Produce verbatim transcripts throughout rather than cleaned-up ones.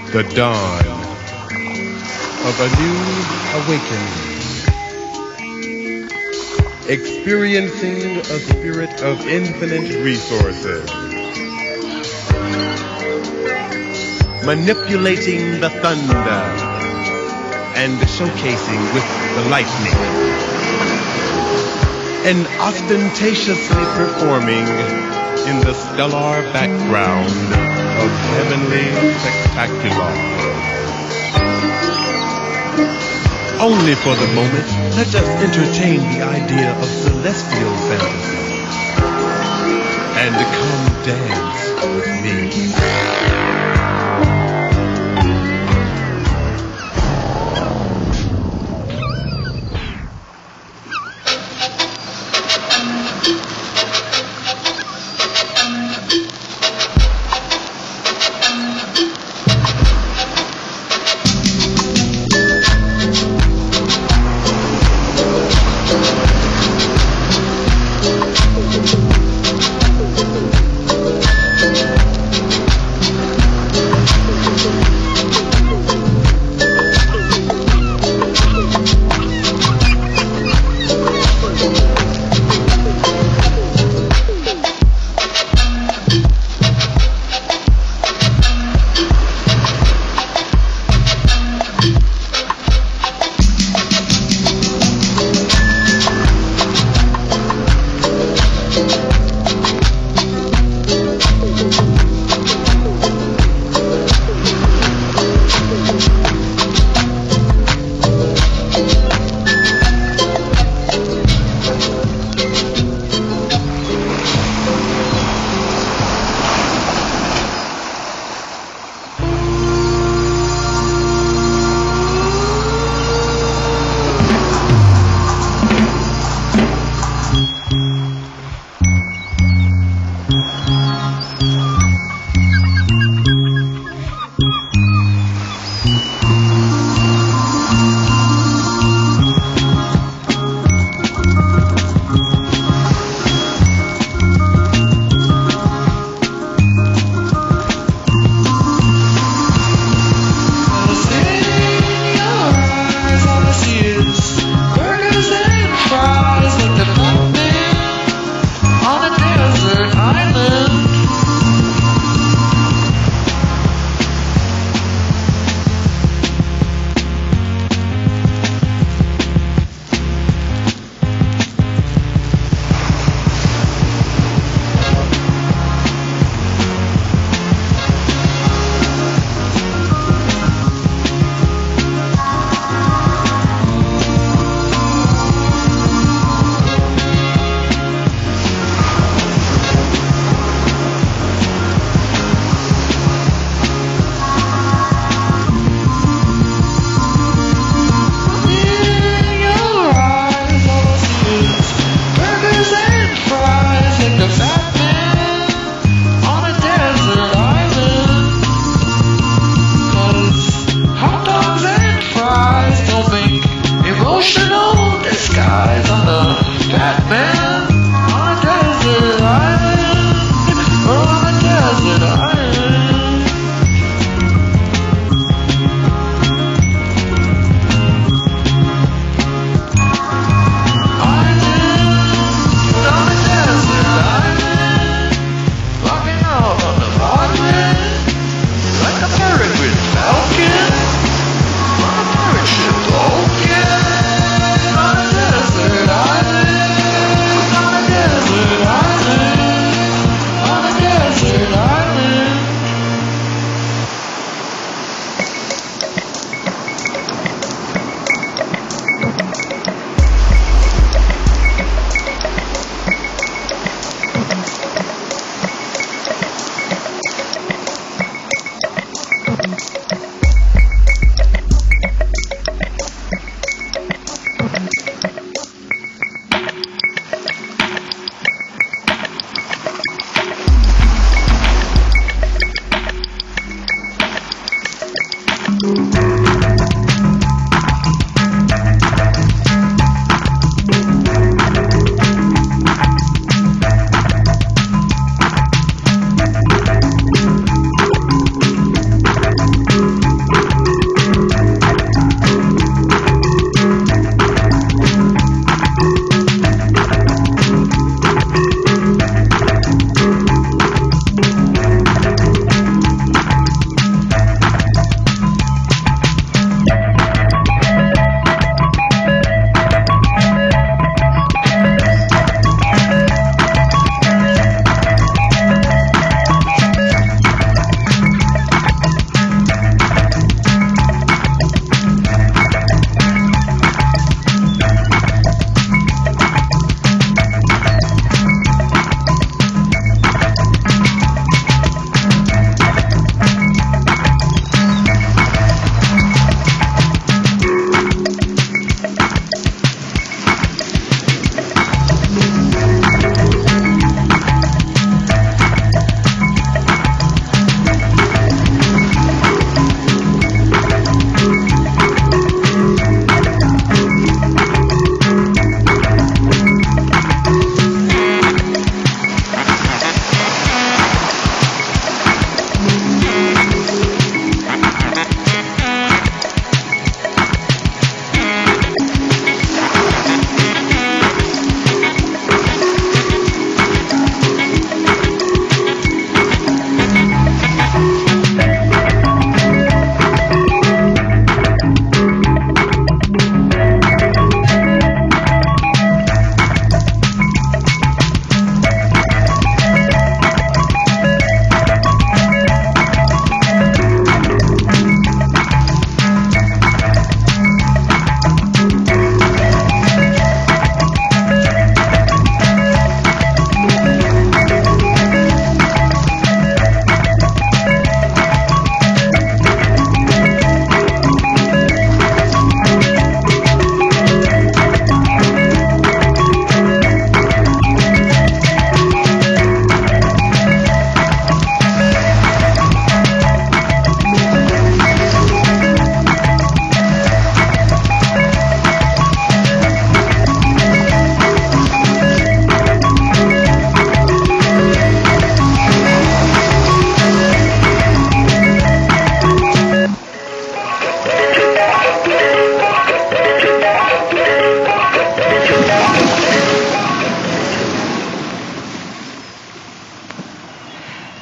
the dawn of a new awakening, experiencing a spirit of infinite resources, manipulating the thunder and showcasing with the lightning, and ostentatiously performing in the stellar background of heavenly spectacular. Only for the moment, let us entertain the idea of celestial fantasy and come dance with me.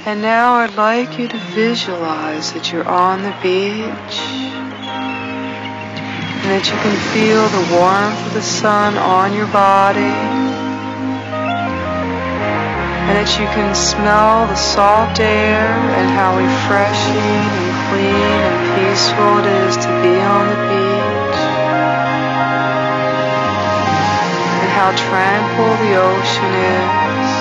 And now I'd like you to visualize that you're on the beach and that you can feel the warmth of the sun on your body and that you can smell the salt air and how refreshing and clean and peaceful it is to be on the beach and how tranquil the ocean is.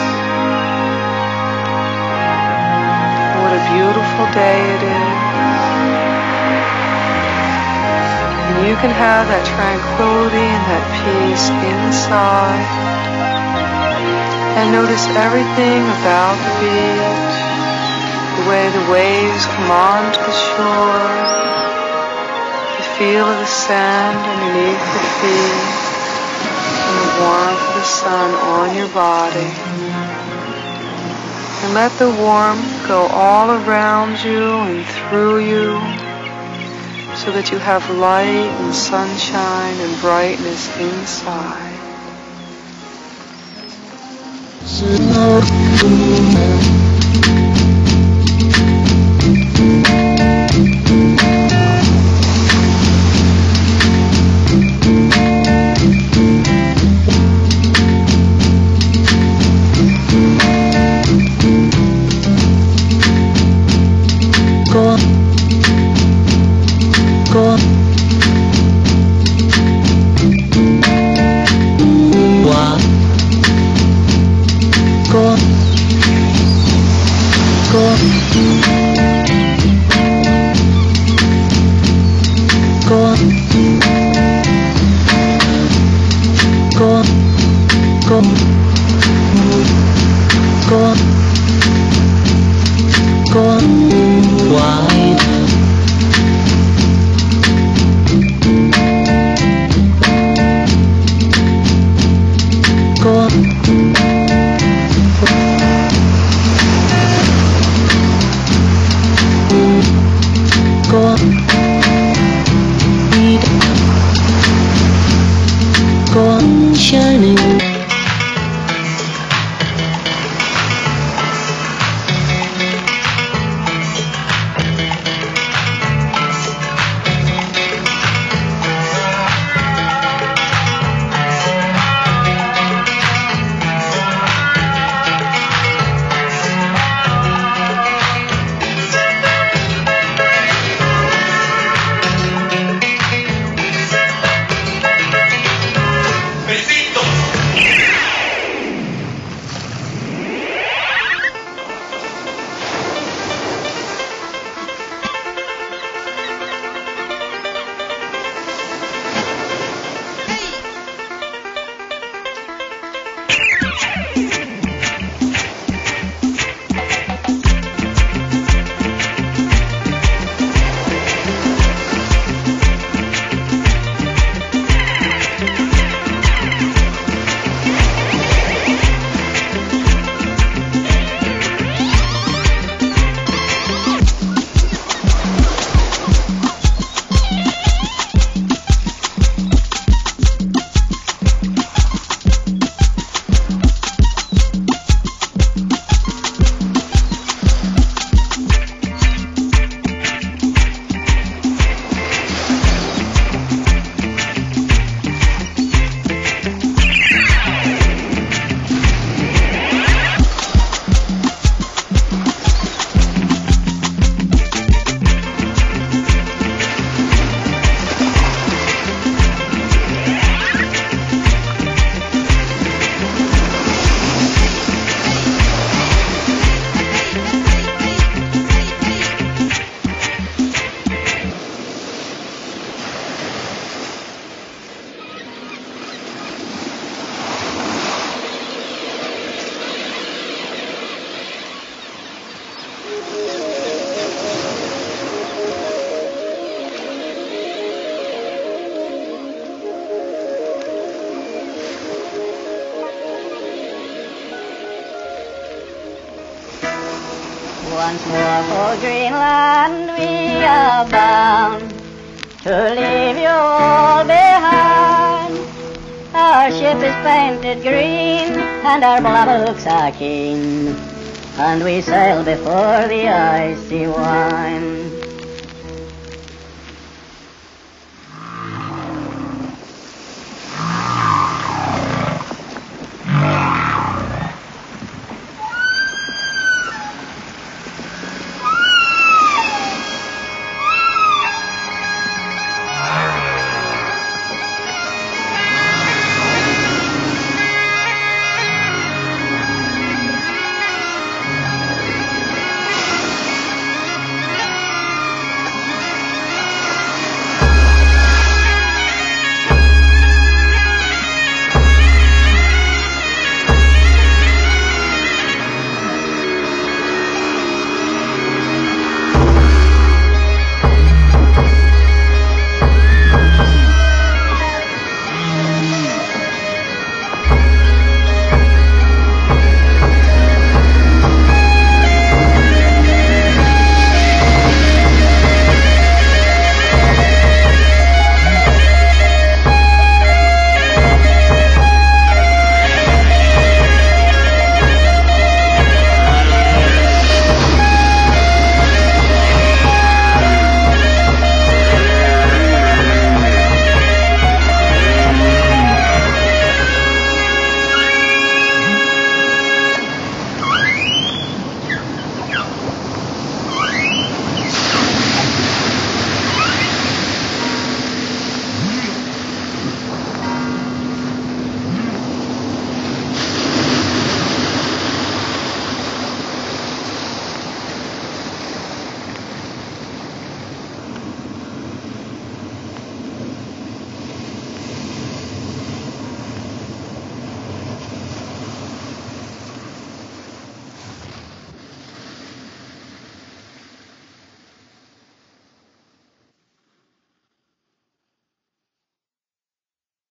What a beautiful day it is. And you can have that tranquility and that peace inside. And notice everything about the beach, the way the waves come onto the shore, the feel of the sand underneath your feet, and the warmth of the sun on your body. And let the warmth go all around you and through you so that you have light and sunshine and brightness inside. Once more for Greenland we are bound, to leave you all behind. Our ship is painted green, and our books are keen. and we sail before the icy wind.